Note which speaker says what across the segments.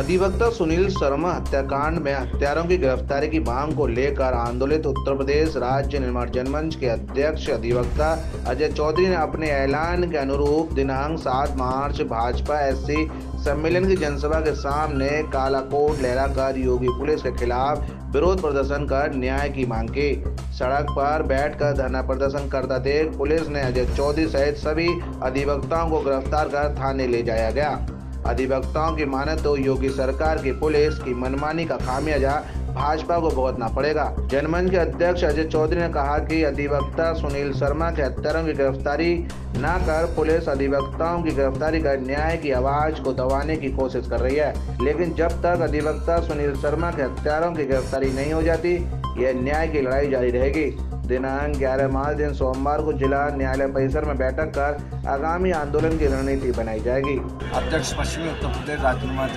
Speaker 1: अधिवक्ता सुनील शर्मा हत्याकांड में हत्यारों की गिरफ्तारी की मांग को लेकर आंदोलित उत्तर प्रदेश राज्य निर्माण जनमंच के अध्यक्ष अधिवक्ता अजय चौधरी ने अपने ऐलान के अनुरूप दिनांक 7 मार्च भाजपा एससी सम्मेलन की जनसभा के सामने काला कोट लहराकर योगी पुलिस के खिलाफ विरोध प्रदर्शन कर न्याय की मांग की। सड़क पर बैठकर धरना प्रदर्शन करता देख पुलिस ने अजय चौधरी सहित सभी अधिवक्ताओं को गिरफ्तार कर थाने ले जाया गया। अधिवक्ताओं की माने तो योगी सरकार की पुलिस की मनमानी का खामियाजा भाजपा को भुगतना पड़ेगा। जनमंच के अध्यक्ष अजय चौधरी ने कहा कि अधिवक्ता सुनील शर्मा के हत्यारों की गिरफ्तारी न कर पुलिस अधिवक्ताओं की गिरफ्तारी कर न्याय की आवाज को दबाने की कोशिश कर रही है, लेकिन जब तक अधिवक्ता सुनील शर्मा के हत्यारों की गिरफ्तारी नहीं हो जाती, यह न्याय की लड़ाई जारी रहेगी। दिनांक 11 मार्च दिन सोमवार को जिला न्यायालय परिसर में बैठक कर आगामी आंदोलन की रणनीति बनाई जाएगी।
Speaker 2: अध्यक्ष पश्चिमी उत्तर प्रदेश राज्य निर्माण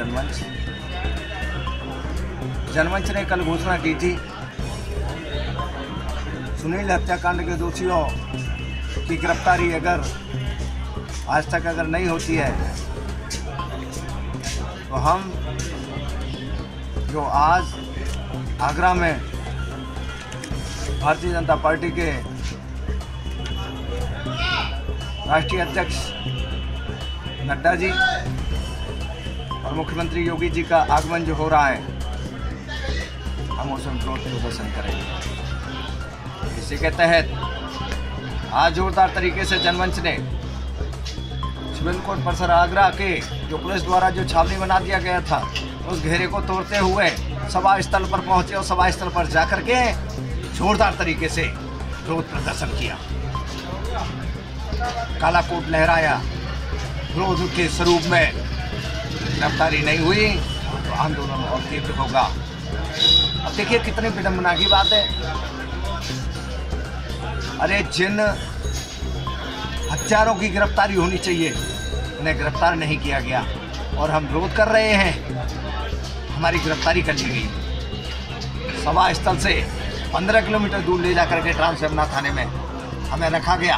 Speaker 2: जनमंच ने कल घोषणा की थी सुनील हत्याकांड के दोषियों की गिरफ्तारी अगर आज तक नहीं होती है तो हम जो आज आगरा में भारतीय जनता पार्टी के राष्ट्रीय अध्यक्ष नड्डा जी और मुख्यमंत्री योगी जी का आगमन जो हो रहा है, हम उसमें विरोध प्रदर्शन करेंगे। इसी के तहत आज जोरदार तरीके से जनमंच ने सिविल कोर्ट परिसर आगरा के जो पुलिस द्वारा जो छावनी बना दिया गया था, उस घेरे को तोड़ते हुए सभा स्थल पर पहुंचे और सभा स्थल पर जाकर के जोरदार तरीके से विरोध प्रदर्शन किया, काला कोट लहराया। विरोध के स्वरूप में गिरफ्तारी नहीं हुई तो आंदोलन और तीव्र होगा। अब देखिए कितनी विडंबना की बात है। अरे जिन हत्यारों की गिरफ्तारी होनी चाहिए उन्हें गिरफ्तार नहीं किया गया और हम विरोध कर रहे हैं, हमारी गिरफ्तारी कर ली गई। सभा स्थल से 15 किलोमीटर दूर ले जाकर के ट्रांसयमुना थाने में हमें रखा गया।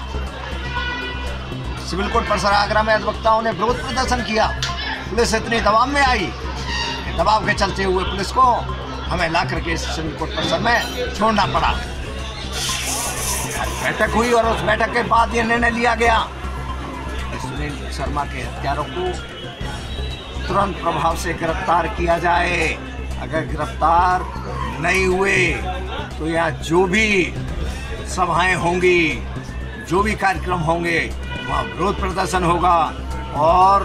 Speaker 2: सिविल कोर्ट परिसर आगरा में अधिवक्ताओं ने विरोध प्रदर्शन किया। पुलिस इतनी दबाव में आई कि दबाव के चलते हुए पुलिस को हमें ला करके सिविल कोर्ट परिसर में छोड़ना पड़ा। बैठक हुई और उस बैठक के बाद यह निर्णय लिया गया कि सुनील शर्मा के हत्यारों को तुरंत प्रभाव से गिरफ्तार किया जाए। अगर गिरफ्तार नहीं हुए तो यहाँ जो भी सभाएं होंगी, जो भी कार्यक्रम होंगे, वहाँ विरोध प्रदर्शन होगा और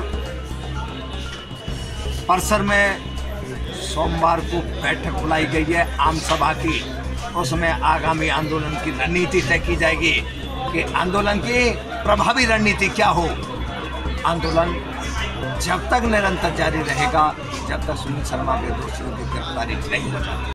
Speaker 2: परिसर में सोमवार को बैठक बुलाई गई है आम सभा की। उसमें आगामी आंदोलन की रणनीति तय की जाएगी कि आंदोलन की प्रभावी रणनीति क्या हो। आंदोलन जब तक निरंतर जारी रहेगा जब तक सुनील शर्मा के दोषियों की गिरफ्तारी नहीं हो जाती।